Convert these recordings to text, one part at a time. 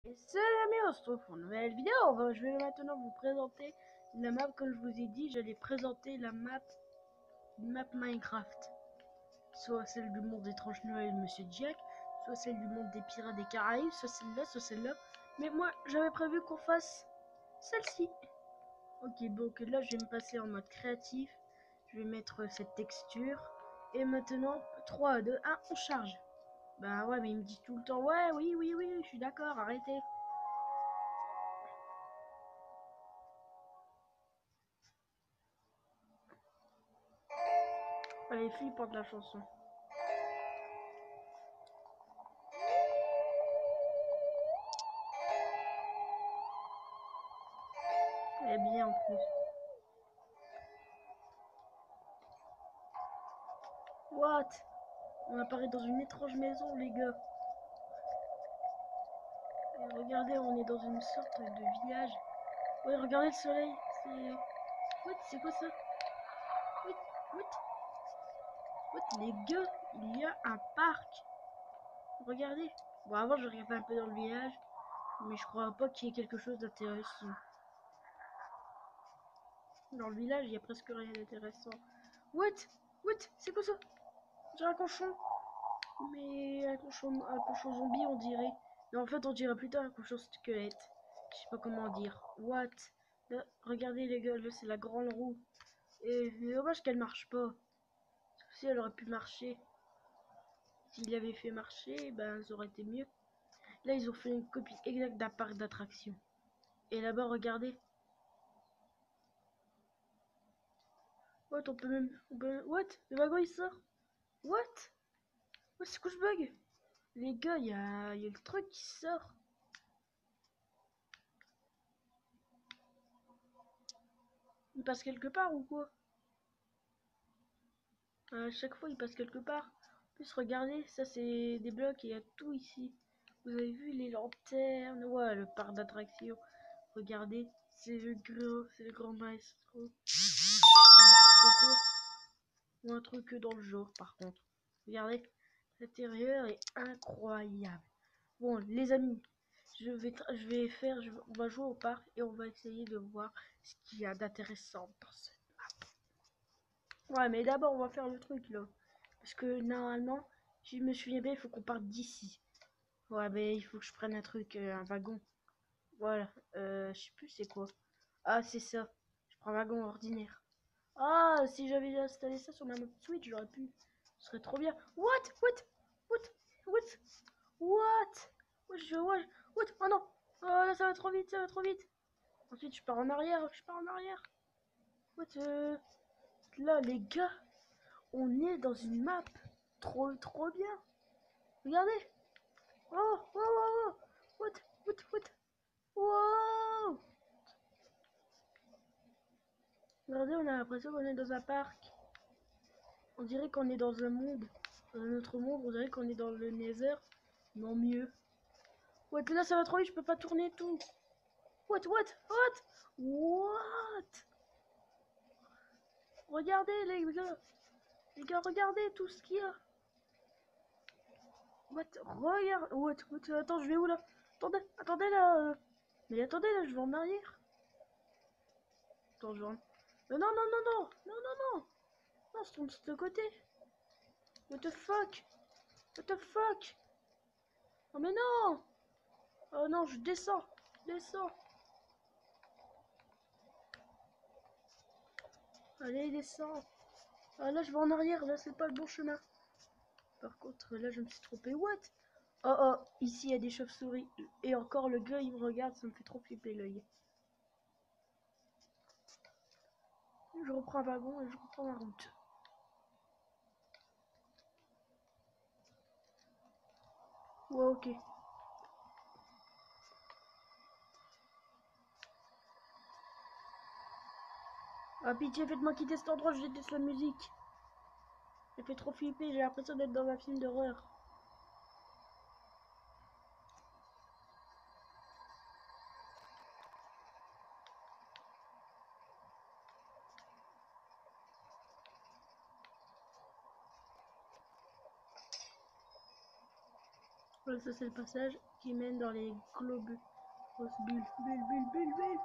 Et salut amis, on se retrouve pour une nouvelle vidéo. Je vais maintenant vous présenter la map. Comme je vous ai dit, j'allais présenter la map Minecraft. Soit celle du monde étrange Noël Monsieur Jack, soit celle du monde des pirates des Caraïbes, soit celle-là, soit celle-là. Mais moi, j'avais prévu qu'on fasse celle-ci. Ok, donc là, je vais me passer en mode créatif. Je vais mettre cette texture. Et maintenant, 3, 2, 1, on charge. Bah ouais, mais il me dit tout le temps, ouais, oui, oui, oui, je suis d'accord, arrêtez. Elle est flippante la chanson. Elle est bien en plus. What? On apparaît dans une étrange maison, les gars. Et regardez, on est dans une sorte de village. Ouais, regardez le soleil. C'est... What? C'est quoi ça? What? What? What? Les gars, il y a un parc. Regardez. Bon, avant, je regardais un peu dans le village. Mais je crois pas qu'il y ait quelque chose d'intéressant. Dans le village, il y a presque rien d'intéressant. What? What? C'est quoi ça? J'ai un cochon. Mais un cochon zombie, on dirait. Mais en fait, on dirait plutôt un cochon squelette. Je sais pas comment dire. What? Là, regardez les gars, là c'est la grande roue. Et dommage qu'elle marche pas. Si elle aurait pu marcher. S'il avait fait marcher, ben ça aurait été mieux. Là, ils ont fait une copie exacte d'un parc d'attractions. Et là-bas, regardez. What? On peut même. What? Le wagon il sort? What? What? C'est quoi ce bug? Les gars, il y a le truc qui sort. Il passe quelque part ou quoi? À chaque fois, il passe quelque part. En plus, regardez, ça c'est des blocs et il y a tout ici. Vous avez vu les lanternes? Ouais, le parc d'attractions. Regardez, c'est le grand maestro. N'importe quoi. Ou un truc dans le genre, par contre. Regardez, l'intérieur est incroyable. Bon, les amis, on va jouer au parc et on va essayer de voir ce qu'il y a d'intéressant dans ce. Ouais, mais d'abord, on va faire le truc, là. Parce que, normalement, si je me souviens bien, il faut qu'on parte d'ici. Ouais, mais il faut que je prenne un truc, un wagon. Voilà. Je sais plus c'est quoi. Ah, c'est ça. Je prends un wagon ordinaire. Ah, si j'avais installé ça sur ma mode Switch, j'aurais pu. Ce serait trop bien. What? What? What? What? What? What? Oh non! Oh là, ça va trop vite, ça va trop vite. Ensuite, je pars en arrière, je pars en arrière. What? Là, les gars. On est dans une map trop bien. Regardez. Oh, oh, oh, oh. What? Wow. Regardez, on a l'impression qu'on est dans un parc. On dirait qu'on est dans un monde. Dans un autre monde, on dirait qu'on est dans le Nether. Non mieux. What, là ça va trop vite, je peux pas tourner tout. What? Regardez les gars. Les gars, regardez tout ce qu'il y a. Regarde. Attends, je vais où là? Attendez là. Mais attendez là, je vais en arrière. Attends, je vais en. Non, non, c'est de ce côté. What the fuck? What the fuck? Oh mais non! Oh non, je descends. Allez, descends. Ah là, je vais en arrière, là, c'est pas le bon chemin. Par contre, là, je me suis trompé. What? Oh, ici, il y a des chauves-souris. Et encore, le gars, il me regarde, ça me fait trop flipper l'œil. Je reprends un wagon et je reprends ma route. Ouais, ok. Ah, pitié, faites-moi quitter cet endroit, je déteste la musique. Ça fait trop flipper, j'ai l'impression d'être dans un film d'horreur. Voilà, ça c'est le passage qui mène dans les globes. Grosses bulles, bulles, bulles, bulles, bulles.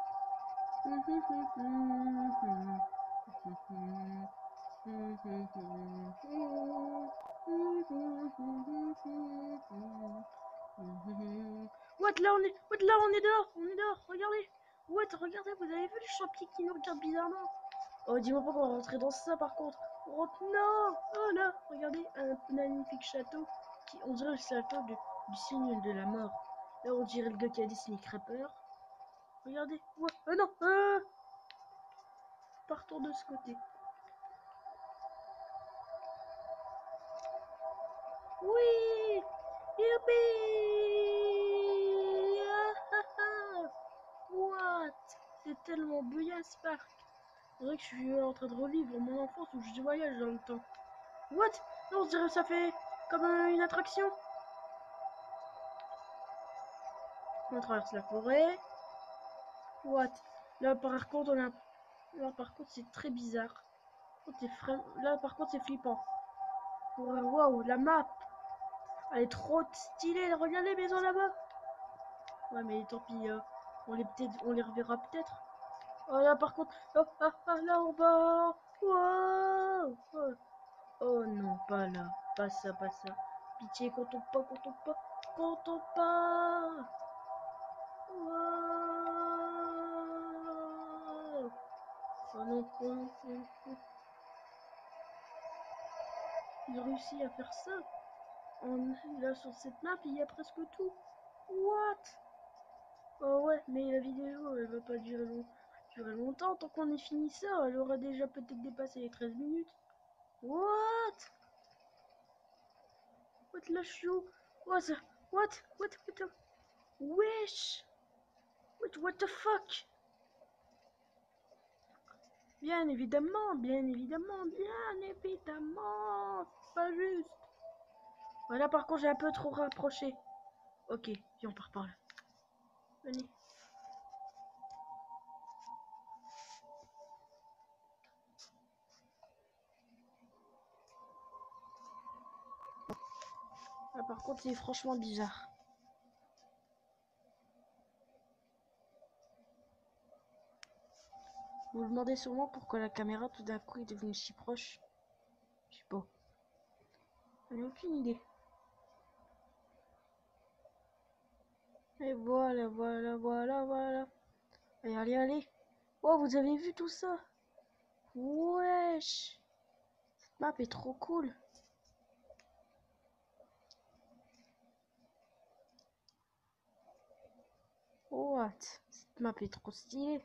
What, là on est dehors, regardez. What, regardez, vous avez vu le champion qui nous regarde bizarrement. Oh, dis-moi pas qu'on va rentrer dans ça par contre. Oh non. Oh là, regardez, un magnifique château qui, on dirait le château du signe de la mort. Là on dirait le gars qui a dessiné Crapper. Regardez, ouais, non, partons de ce côté. Oui, youpi. What? C'est tellement bouillant ce parc. C'est vrai que je suis en train de revivre mon enfance où je voyage dans le temps. What? Non, on dirait que ça fait comme une attraction. On traverse la forêt. What? Là par contre on a... Là par contre c'est très bizarre. Là par contre c'est flippant. Waouh, la map. Elle est trop stylée. Regarde les maisons là-bas. Ouais mais tant pis. On les reverra peut-être. Oh là par contre. Oh, là en bas. Wow. Oh. Oh non, pas là. Pas ça, pas ça. Pitié, quand on pas. Wow. Oh non, oh non, oh non. Ils ont réussi à faire ça. Là, sur cette map, il y a presque tout. What? Oh ouais, mais la vidéo, elle va pas durer longtemps. Tant qu'on ait fini ça, elle aura déjà peut-être dépassé les 13 minutes. What? What, là, je suis où? What? Wesh! What the fuck? Bien évidemment. C'est pas juste. Voilà, par contre, j'ai un peu trop rapproché. Ok, viens, on part par là. Venez. Là, par contre, c'est franchement bizarre. Vous vous demandez sûrement pourquoi la caméra tout d'un coup est devenue si proche. Je sais pas. J'en ai aucune idée. Et voilà. Allez. Oh, vous avez vu tout ça? Wesh. Cette map est trop cool. What? Cette map est trop stylée.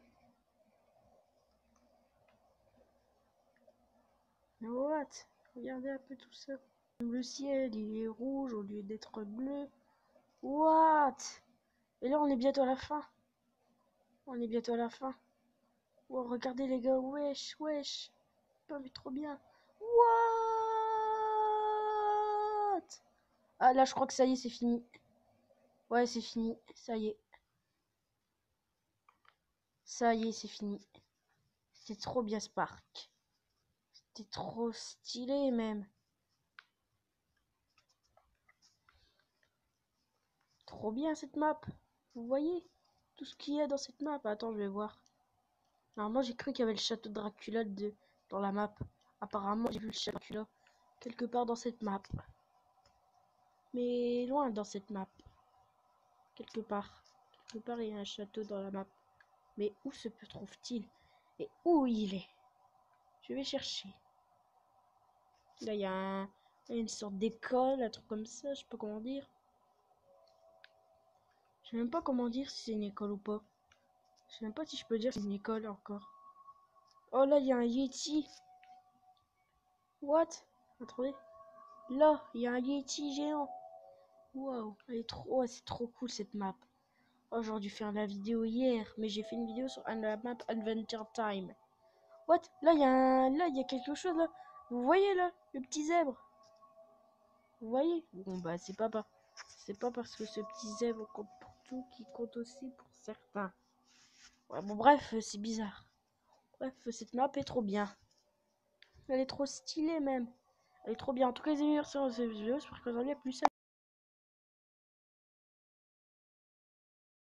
What? Regardez un peu tout ça. Le ciel, il est rouge au lieu d'être bleu. What? Et là, on est bientôt à la fin. Oh, regardez les gars, wesh. Pas vu trop bien. What? Ah, là, je crois que ça y est, c'est fini. Ouais, c'est fini. Ça y est, c'est fini. C'était trop bien ce parc. C'était trop stylé même. Trop bien cette map. Vous voyez tout ce qu'il y a dans cette map. Attends, je vais voir. Alors moi j'ai cru qu'il y avait le château de Dracula dans la map. Apparemment j'ai vu le château de Dracula quelque part dans cette map. Mais loin dans cette map. Quelque part il y a un château dans la map. Mais où se trouve-t-il? Et où il est? Je vais chercher. Là il y a une sorte d'école, un truc comme ça, je sais pas comment dire. Je sais même pas comment dire si c'est une école ou pas. Je sais même pas si je peux dire si c'est une école encore. Oh là il y a un Yeti. What? Attendez. Là, il y a un Yeti géant. Waouh, c'est trop cool cette map. Oh, j'aurais dû faire la vidéo hier, mais j'ai fait une vidéo sur la map Adventure Time. What? Là, il y a quelque chose là. Vous voyez là, le petit zèbre? Vous voyez? Bon bah c'est pas parce que ce petit zèbre compte pour tout qui compte aussi pour certains. Ouais, bon bref, c'est bizarre. Bref, cette map est trop bien. Elle est trop stylée même. Elle est trop bien. En tout cas, les amis, merci pour cette vidéo. J'espère que vous en avez plus.